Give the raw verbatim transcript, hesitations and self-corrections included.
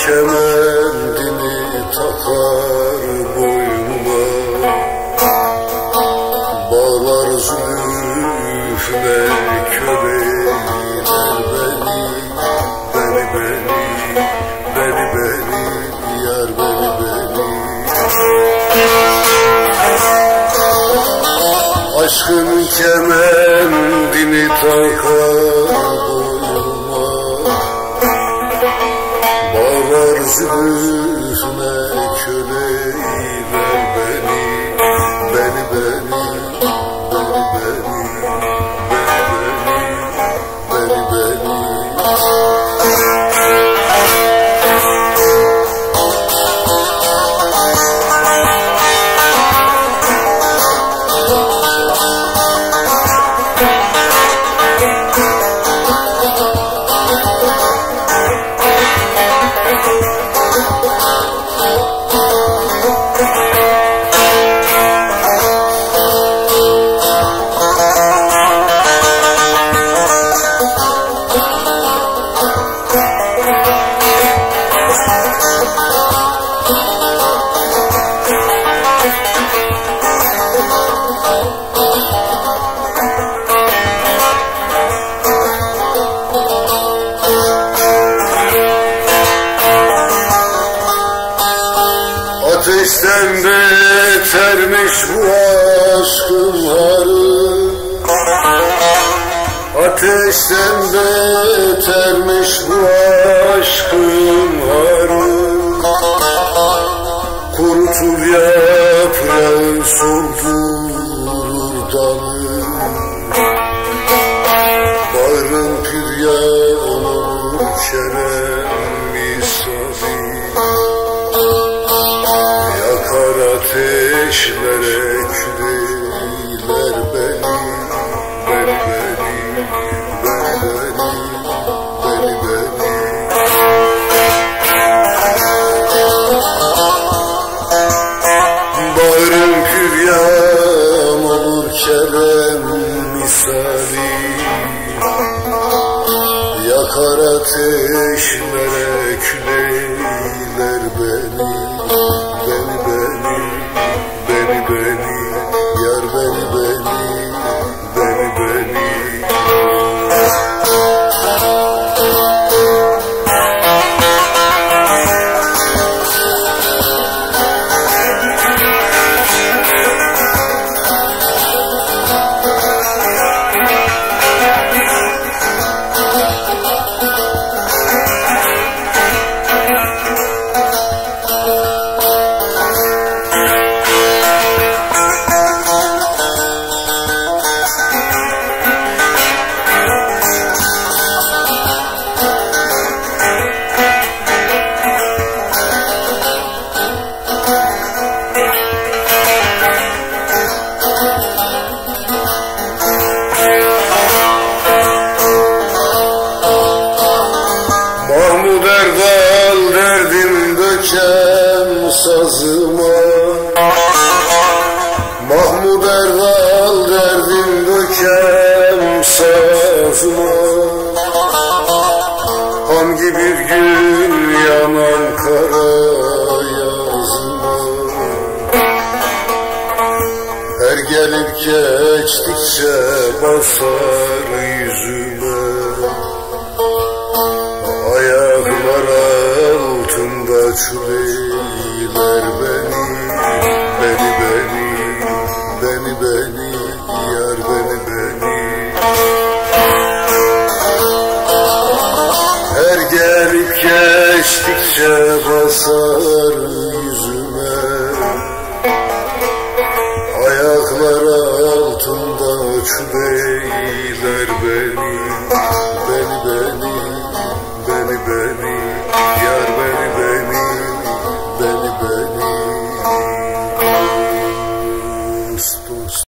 kemendini takar boynuma, bağlar zülfüne köleyler beni, beni beni, beni beni, yar beni beni. Aşkın kemendini takar boynuma, bağlar zülfüne köleyler beni, beni beni, beni beni, beni beni, beni beni. Ateşten betermiş bu aşkın harı, ateşten betermiş bu aşkın harı. Kurutur yaprağı, soldurur dalı, bağrın piryanı kerem misali. Yakar ateşlere küleyler beni, beni beni, beni beni, beni beni. Bağrım püryan olur kerem misali, yakar ateşlere küleyler beni, beni beni, beni beni, yar beni beni, beni beni. Derdal derdim döken sazıma, Mahmud Erdal derdim döken sazıma. Hangi bir gün yanan kara yazıma, her gelip geçtikçe basar yüzüme. Ayaklar altında çüreyler beni, beni beni, beni beni, yar beni beni. Her gelip geçtikçe basar